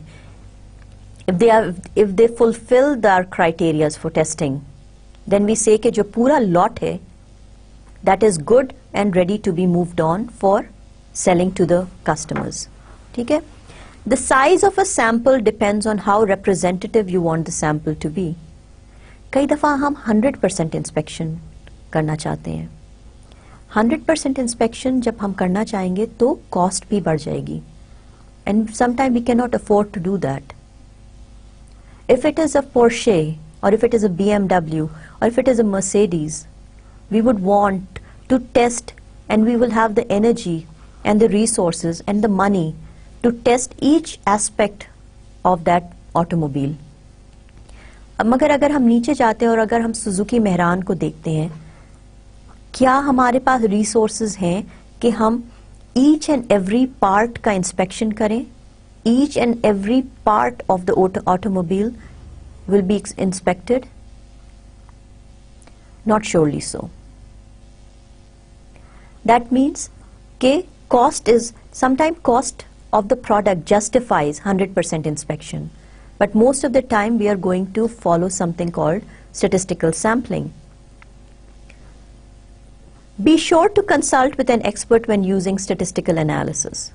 if they fulfill the criteria for testing, then we say कि जो पूरा lot है that is good and ready to be moved on for selling to the customers. ठीक है? The size of a sample depends on how representative you want the sample to be. कई दफ़ा हम 100% inspection करना चाहते हैं. 100% inspection जब हम करना चाहेंगे तो कॉस्ट भी बढ़ जाएगी. And sometimes we cannot afford to do that. If it is a Porsche, or if it is a BMW, or if it is a Mercedes, we would want to test, and we will have the energy and the resources and the money to test each aspect of that automobile. अब मगर अगर हम नीचे जाते हैं और अगर हम सुजुकी मेहरान को देखते हैं, क्या हमारे पास resources हैं कि हम each and every part का inspection करें? Each and every part of the automobile will be inspected? Not surely so. That means कि sometimes cost of the product justifies 100% inspection, but most of the time we are going to follow something called statistical sampling. Be sure to consult with an expert when using statistical analysis.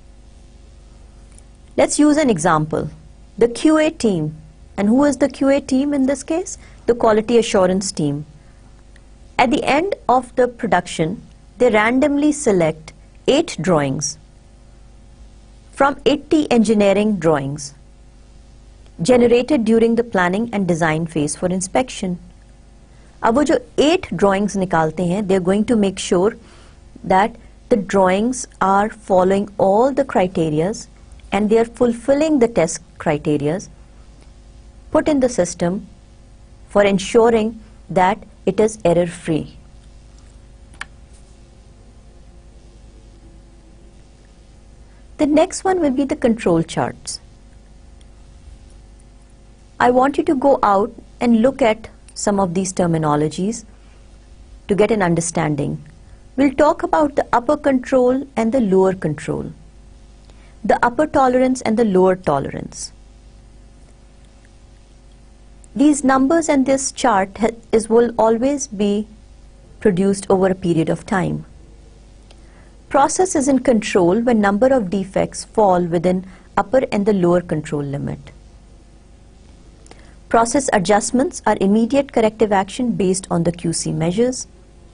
Let's use an example. The QA team. And who is the QA team in this case? The quality assurance team. At the end of the production, they randomly select 8 drawings from 80 engineering drawings generated during the planning and design phase for inspection. अब वो जो 8 drawings निकालते हैं, they are going to make sure that the drawings are following all the criterias and they are fulfilling the test criterias put in the system for ensuring that it is error-free. The next one will be the control charts. I want you to go out and look at some of these terminologies to get an understanding. We'll talk about the upper control and the lower control, the upper tolerance and the lower tolerance. These numbers and this chart will always be produced over a period of time. Process is in control when number of defects fall within upper and the lower control limit. Process adjustments are immediate corrective action based on the QC measures.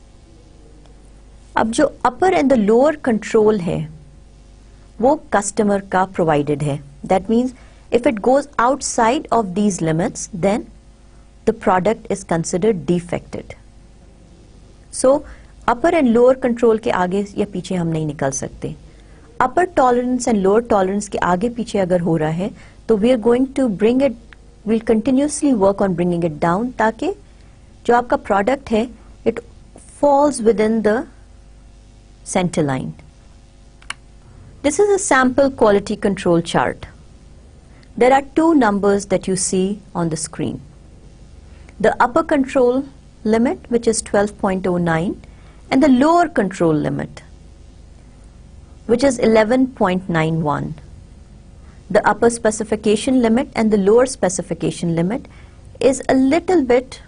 अब जो upper and the lower control है, वो customer का provided है. That means if it goes outside of these limits, then the product is considered defected. So upper and lower control के आगे या पीछे हम नहीं निकल सकते. Upper tolerance and lower tolerance के आगे पीछे अगर हो रहा है, तो we are going to bring it. We'll continuously work on bringing it down ताकि जो आपका product है, it falls within the center line. This is a sample quality control chart. There are 2 numbers that you see on the screen. The upper control limit, which is 12.09, and the lower control limit, which is 11.91. The upper specification limit and the lower specification limit is a little bit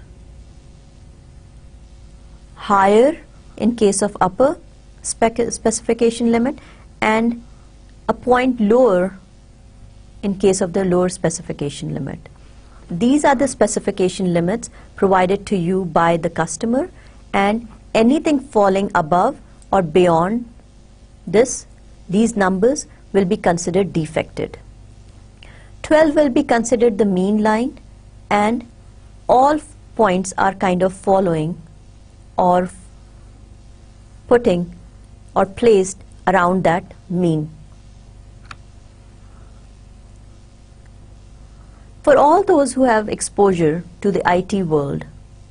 higher in case of upper specification limit and a point lower in case of the lower specification limit. These are the specification limits provided to you by the customer, and anything falling above or beyond these numbers will be considered defected. 12 will be considered the mean line, and all points are kind of following or putting or placed around that mean. For all those who have exposure to the IT world,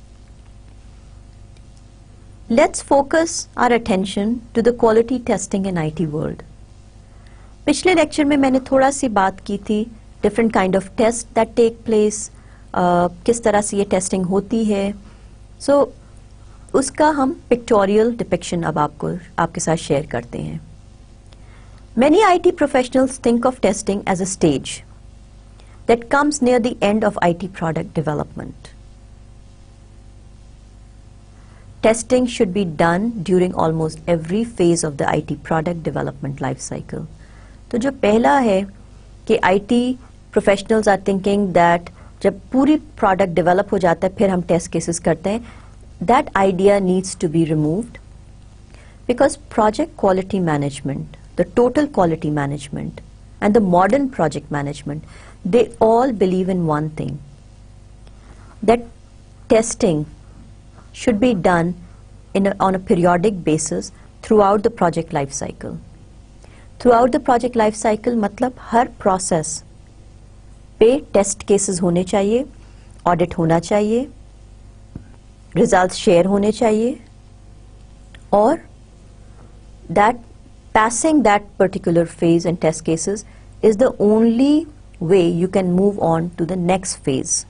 let's focus our attention to the quality testing in IT world. पिछले lecture में मैंने थोड़ा सी बात की थी different kind of tests that take place, किस तरह से ये testing होती है. So उसका हम pictorial depiction अब आपके साथ share करते हैं. Many IT professionals think of testing as a stage that comes near the end of IT product development. testing should be done during almost every phase of the IT product development life cycle. तो जो पहला है कि IT professionals are thinking that जब पूरी product develop हो जाता है फिर हम test cases करते हैं, that idea needs to be removed because project quality management, the total quality management and the modern project management, they all believe in one thing, that testing should be done on a periodic basis throughout the project life cycle. Throughout the project life cycle मतलब हर process पे test cases होने चाहिए, audit होना चाहिए, results share होने चाहिए, और that passing that particular phase and test cases is the only way you can move on to the next phase.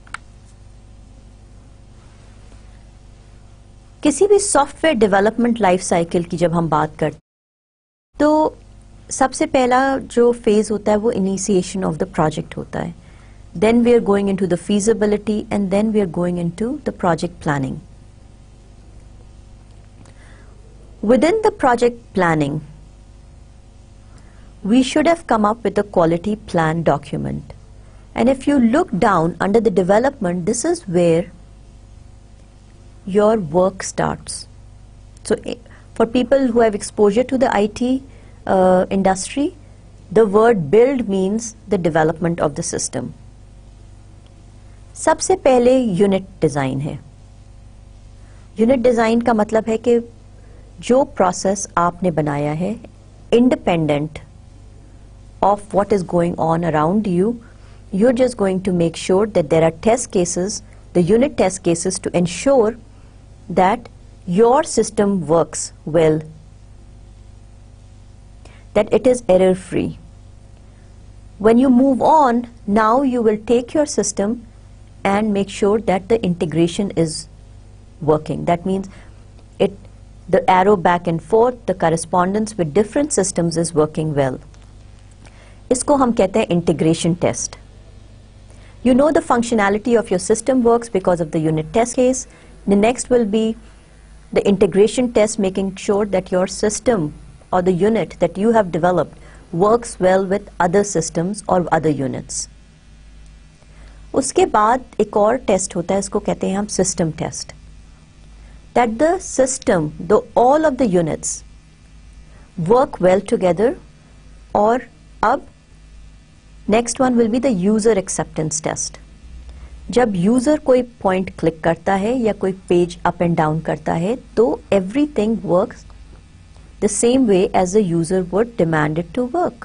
किसी भी सॉफ्टवेयर डेवलपमेंट लाइफ साइकिल की जब हम बात करते हैं तो सबसे पहला जो फेज होता है वो इनिशिएशन ऑफ द प्रोजेक्ट होता है. Then we are going into the feasibility and then we are going into the project planning. Within the project planning we should have come up with a quality plan document, and if you look down under the development, this is where your work starts. So for people who have exposure to the IT industry, the word build means the development of the system. सबसे पहले unit design है. Unit design का मतलब है कि जो process आपने बनाया है independent of what is going on around you, you're just going to make sure that there are test cases, the unit test cases, to ensure that your system works well, that it is error free. When you move on, now you will take your system and make sure that the integration is working. That means the arrow back and forth, the correspondence with different systems is working well. इसको हम कहते हैं integration test. You know the functionality of your system works because of the unit test case. The next will be the integration test, making sure that your system or the unit that you have developed works well with other systems or other units. उसके बाद एक और test होता है, इसको कहते हैं हम system test. That the system, all of the units work well together. और अब next one will be the user acceptance test. जब यूजर कोई पॉइंट क्लिक करता है या कोई पेज अप एंड डाउन करता है तो everything works the same way as the user would demanded to work.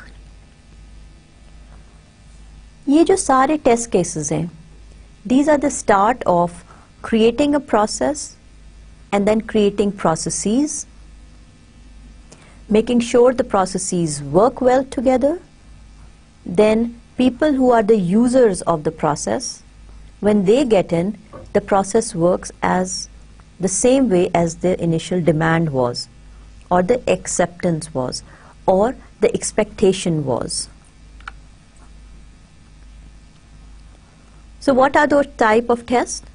ये जो सारे टेस्ट केसेस हैं, these are the start of creating a process and then creating processes, making sure the processes work well together. Then people who are the users of the process, when they get in, the process works as the same way as the initial demand was, or the acceptance was, or the expectation was. So what are those type of tests?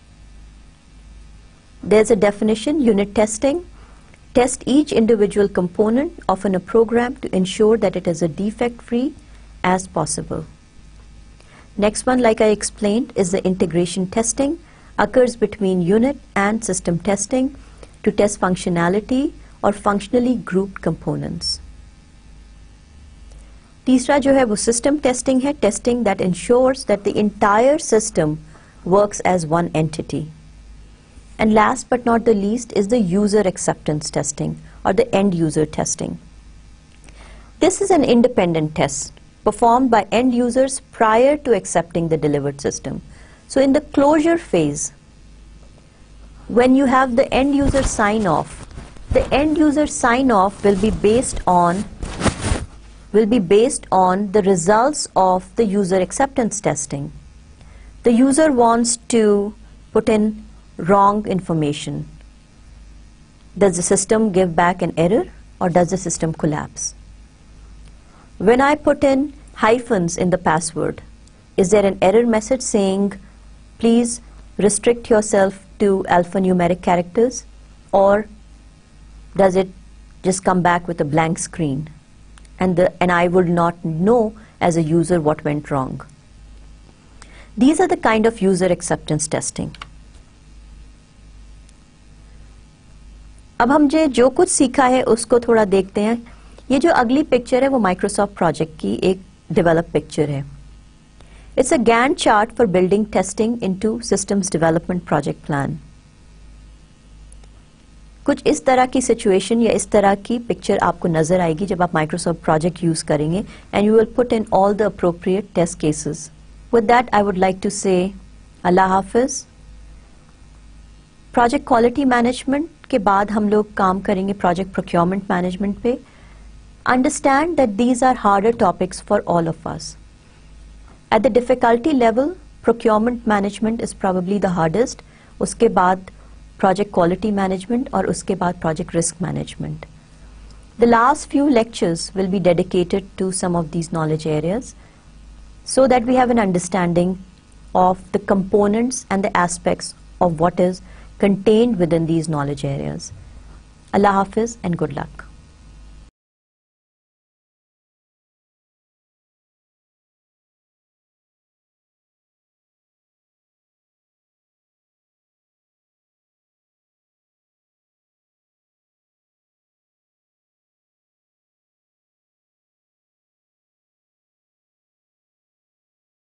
There's a definition: unit testing. Test each individual component of a program to ensure that it is a defect-free as possible. Next one, like I explained, is the integration testing. Occurs between unit and system testing to test functionality or functionally grouped components. तीसरा जो है वो system testing है, testing that ensures that the entire system works as one entity. And last but not the least is the user acceptance testing or the end user testing. This is an independent test performed by end users prior to accepting the delivered system. So in the closure phase, when you have the end user sign off, the end user sign off will be based on the results of the user acceptance testing. The user wants to put in wrong information. Does the system give back an error or does the system collapse? When I put in hyphens in the password, is there an error message saying please restrict yourself to alphanumeric characters, or does it just come back with a blank screen and I would not know as a user what went wrong. These are the kind of user acceptance testing. अब हमने जो कुछ सीखा है उसको थोड़ा देखते हैं. ये जो अगली पिक्चर है वो माइक्रोसॉफ्ट प्रोजेक्ट की एक डेवलप पिक्चर है. It's a Gantt chart for building testing into systems development project plan. कुछ इस तरह की सिचुएशन या इस तरह की पिक्चर आपको नजर आएगी जब आप माइक्रोसॉफ्ट प्रोजेक्ट यूज करेंगे and you will put in all the appropriate test cases. With that, I would like to say Allah Hafiz. Project quality management के बाद हम लोग काम करेंगे प्रोजेक्ट प्रोक्योरमेंट मैनेजमेंट पे. Understand that these are harder topics for all of us. At the difficulty level, procurement management is probably the hardest. उसके बाद project quality management और उसके बाद project risk management. The last few lectures will be dedicated to some of these knowledge areas so that we have an understanding of the components and the aspects of what is contained within these knowledge areas. Allah Hafiz and good luck.